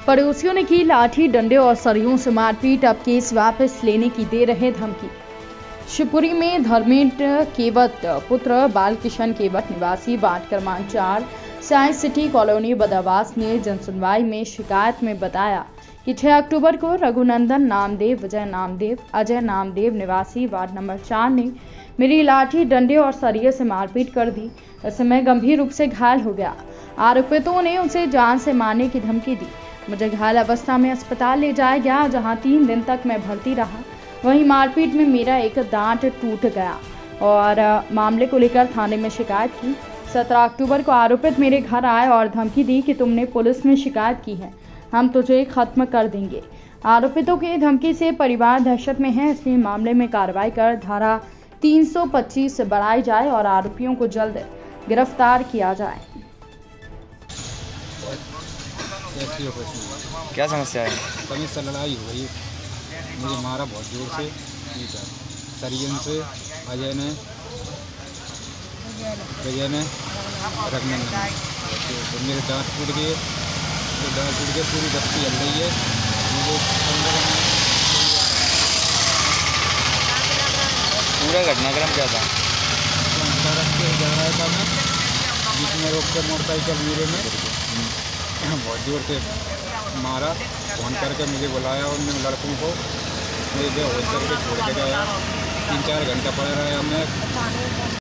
पड़ोसियों ने की लाठी डंडे और सरियों से मारपीट, अब केस वापस लेने की दे रहे धमकी। शिवपुरी में धर्मेंद्र केवट पुत्र बालकिशन केवट निवासी वार्ड क्रमांक 4 साइंस सिटी कॉलोनी बदावास ने जनसुनवाई में शिकायत में बताया कि 6 अक्टूबर को रघुनंदन नामदेव, विजय नामदेव, अजय नामदेव निवासी वार्ड नंबर 4 ने मेरी लाठी डंडे और सरिये से मारपीट कर दी। इससे मैं गंभीर रूप से घायल हो गया। आरोपितों ने उसे जान से मारने की धमकी दी। मुझे घायल अवस्था में अस्पताल ले जाया गया, जहां 3 दिन तक मैं भर्ती रहा। वहीं मारपीट में मेरा एक दांत टूट गया और मामले को लेकर थाने में शिकायत की। 17 अक्टूबर को आरोपित मेरे घर आए और धमकी दी कि तुमने पुलिस में शिकायत की है, हम तुझे खत्म कर देंगे। आरोपितों की धमकी से परिवार दहशत में है, इसलिए मामले में कार्रवाई कर धारा 325 बढ़ाई जाए और आरोपियों को जल्द गिरफ्तार किया जाए। क्या समस्या है? समस्या लड़ाई हो गई, मुझे मारा बहुत जोर से, सरियन से, अजय ने रखने तो मेरे दांत टूट गए, पूरी बस्ती हल रही है। मुझे पूरा घटनाक्रम क्या था? सड़क पे जा रहा था मैं, बीच में रोक कर मोटरसाइकिल मेरे में बहुत जोर से मारा। फोन करके मुझे बुलाया उन लड़कों को, मुझे बेहोश करके छोड़ के गया। 3-4 घंटा पड़ा रहा मैं।